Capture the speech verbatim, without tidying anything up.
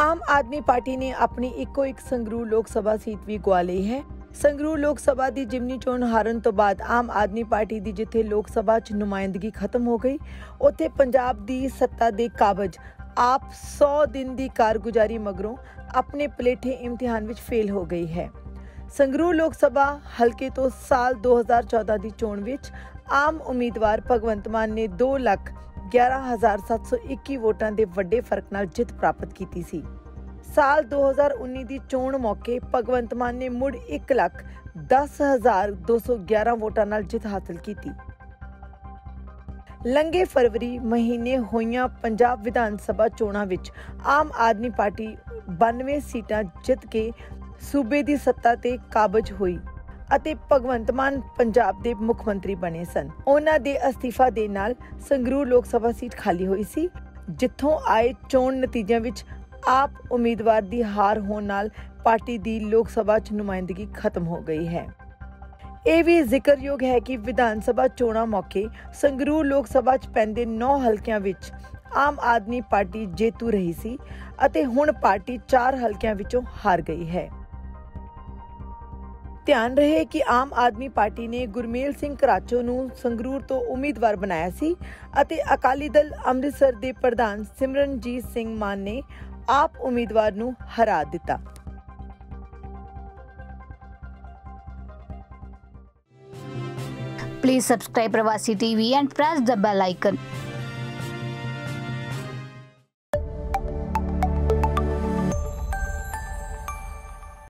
आम आदमी पार्टी ने अपनी इको एक संगरूर लोक सभा सीट भी गवा ਲਈ है। संगरूर लोक सभा की जिमनी चोण हारन तो बाद आम आदमी पार्टी की जिथे लोक सभा च नुमाइंदगी खत्म हो गई, उत्थे पंजाब की सत्ता के काबज आप सौ दिन की कारगुजारी मगरों अपने पलेठे इम्तिहान विच फेल हो गई है। संगरूर लोक सभा हल्के तो साल दो हज़ार चौदह की चोण विच आम उम्मीदवार भगवंत मान ने दो लख ग्यारह हज़ार सत्त सौ इक्की वोटां दे वड्डे फर्क नाल जित प्राप्त की सी। साल दो हज़ार उन्नीस की चोण मौके भगवंत मान ने मुड़ एक लख दस हज़ार दो सौ ग्यारह वोटां नाल जित हासिल की। लंघे फरवरी महीने होईयां पंजाब विधान सभा चोणां विच आम आदमी पार्टी बानवे सीटां जित के सूबे की सत्ता ते काबज हुई ਅਤੇ ਭਗਵੰਤ ਮਾਨ ਪੰਜਾਬ ਦੇ ਮੁੱਖ ਮੰਤਰੀ ਬਣੇ ਸਨ। ਉਹਨਾਂ ਦੇ ਅਸਤੀਫਾ ਦੇ ਨਾਲ ਸੰਗਰੂਰ ਲੋਕ ਸਭਾ ਸੀਟ ਖਾਲੀ ਹੋਈ ਸੀ, ਜਿੱਥੋਂ ਆਏ ਚੋਣ ਨਤੀਜਿਆਂ ਵਿੱਚ ਆਪ ਉਮੀਦਵਾਰ ਦੀ ਹਾਰ ਹੋਣ ਨਾਲ ਪਾਰਟੀ ਦੀ ਲੋਕ ਸਭਾ 'ਚ ਨੁਮਾਇੰਦਗੀ ਖਤਮ ਹੋ ਗਈ ਹੈ। ਇਹ ਵੀ ਜ਼ਿਕਰਯੋਗ ਹੈ ਕਿ ਵਿਧਾਨ ਸਭਾ ਚੋਣਾਂ ਮੌਕੇ ਸੰਗਰੂਰ ਲੋਕ ਸਭਾ 'ਚ ਪੈਂਦੇ ਨੌ ਹਲਕਿਆਂ ਵਿੱਚ ਆਮ ਆਦਮੀ ਪਾਰਟੀ ਜੇਤੂ ਰਹੀ ਸੀ ਅਤੇ ਹੁਣ ਪਾਰਟੀ ਚਾਰ ਹਲਕਿਆਂ ਵਿੱਚੋਂ ਹਾਰ ਗਈ ਹੈ। ध्यान रहे कि आम आदमी पार्टी ने गुरमेल सिंह कराचो नूं संगरूर तो उम्मीदवार बनाया सी अते अकाली दल अमृतसर के प्रधान सिमरनजीत सिंह मान ने आप उम्मीदवार नूं हरा दिता। Please subscribe Pravasi T V and press the bell icon.